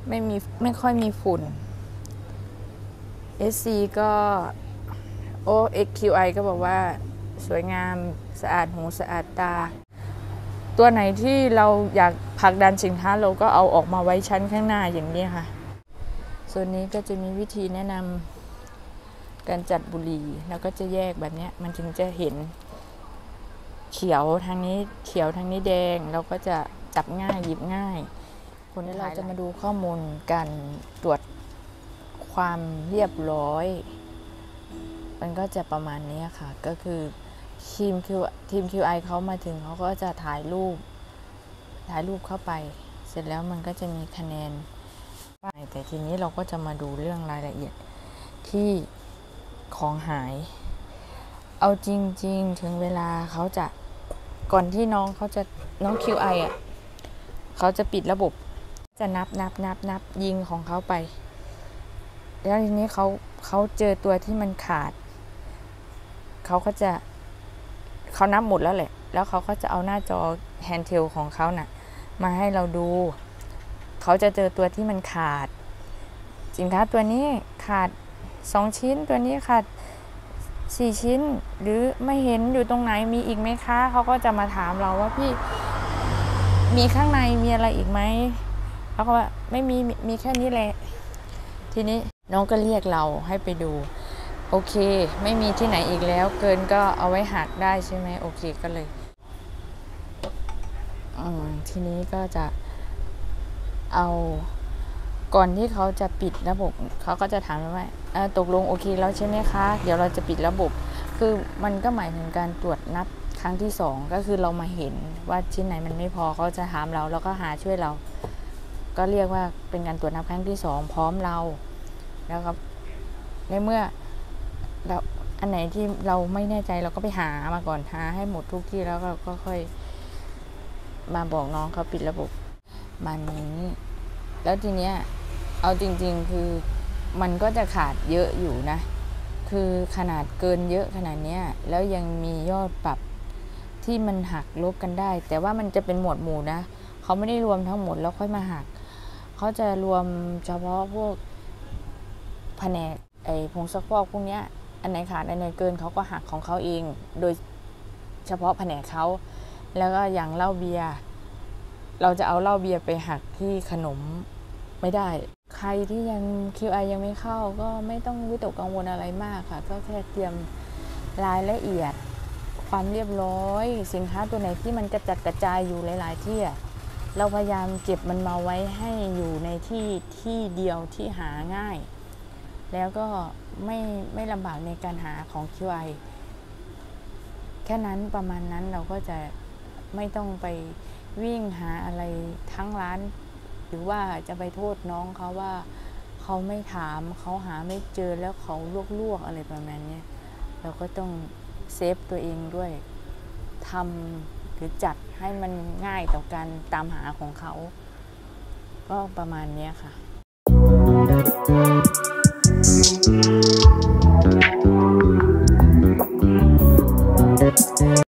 ไม่ค่อยมีฝุ่น SC ก็XQI ก็บอกว่าสวยงามสะอาดหูสะอาดตาตัวไหนที่เราอยากผลักดันสินค้าเราก็เอาออกมาไว้ชั้นข้างหน้าอย่างนี้ค่ะส่วนนี้ก็จะมีวิธีแนะนำการจัดบุหรี่แล้วก็จะแยกแบบนี้มันถึงจะเห็นเขียวทางนี้เขียวทางนี้แดงเราก็จะจับง่ายหยิบง่ายคนนี้เราจะมาดูข้อมูลการตรวจความเรียบร้อยมันก็จะประมาณนี้ค่ะก็คือทีม QI เขามาถึงเขาก็จะถ่ายรูปเข้าไปเสร็จแล้วมันก็จะมีคะแนนแต่ทีนี้เราก็จะมาดูเรื่องรายละเอียดที่ของหายเอาจริงๆถึงเวลาเขาจะก่อนที่น้อง QI อ่ะเขาจะปิดระบบจะนับยิงของเขาไปแล้วทีนี้เขาเจอตัวที่มันขาดเขานับหมดแล้วแหละแล้วเขาก็จะเอาหน้าจอแฮนด์เทลของเขาน่ะมาให้เราดูเขาจะเจอตัวที่มันขาดสินค้าตัวนี้ขาด2ชิ้นตัวนี้ขาด4ชิ้นหรือไม่เห็นอยู่ตรงไหนมีอีกไหมคะเขาก็จะมาถามเราว่าพี่มีข้างในมีอะไรอีกไหมเขาก็ว่าไม่มีแค่นี้แหละทีนี้น้องก็เรียกเราให้ไปดูโอเคไม่มีที่ไหนอีกแล้วเกินก็เอาไว้หักได้ใช่ไหมโอเคก็เลยทีนี้ก็จะเอาก่อนที่เขาจะปิดระบบเขาก็จะถามว่าตกลงโอเคแล้วใช่ไหมคะเดี๋ยวเราจะปิดระบบคือมันก็หมายถึงการตรวจนับครั้งที่2ก็คือเรามาเห็นว่าชิ้นไหนมันไม่พอเขาจะถามเราแล้วก็หาช่วยเราก็เรียกว่าเป็นการตรวจนับครั้งที่2พร้อมเราแล้วครับในเมื่อเราอันไหนที่เราไม่แน่ใจเราก็ไปหามาก่อนหาให้หมดทุกที่แล้วก็ค่อยมาบอกน้องเขาปิดระบบมันนี้แล้วทีเนี้ยเอาจริงๆคือมันก็จะขาดเยอะอยู่นะคือขนาดเกินเยอะขนาดเนี้ยแล้วยังมียอดปรับที่มันหักลบกันได้แต่ว่ามันจะเป็นหมวดหมู่นะเขาไม่ได้รวมทั้งหมดแล้วค่อยมาหักเขาจะรวมเฉพาะพวกแผนกผงซักฟอกพวกเนี้ยอันไหนขาดอันไหนเกินเขาก็หักของเขาเองโดยเฉพาะแผนกเขาแล้วก็อย่างเหล้าเบียร์เราจะเอาเหล้าเบียร์ไปหักที่ขนมไม่ได้ใครที่ยัง QI ยังไม่เข้าก็ไม่ต้องวิตกกังวลอะไรมากค่ะก็แค่เตรียมรายละเอียดความเรียบร้อยสินค้าตัวไหนที่มันกระจัดกระจายอยู่หลายๆที่เราพยายามเก็บมันมาไว้ให้อยู่ในที่เดียวที่หาง่ายแล้วก็ไม่ลำบากในการหาของ QI แค่นั้นประมาณนั้นเราก็จะไม่ต้องไปวิ่งหาอะไรทั้งร้านหรือว่าจะไปโทษน้องเขาว่าเขาไม่ถามเขาหาไม่เจอแล้วเขาลวกอะไรประมาณนี้เราก็ต้องเซฟตัวเองด้วยทำหรือจัดให้มันง่ายต่อการตามหาของเขาก็ประมาณนี้ค่ะ